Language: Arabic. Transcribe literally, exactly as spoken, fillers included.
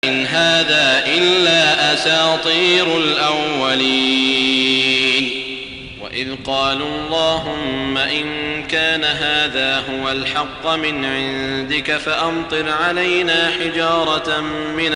إن هذا إلا أساطير الأولين. وإذ قالوا اللهم إن كان هذا هو الحق من عندك فأمطر علينا حجارة من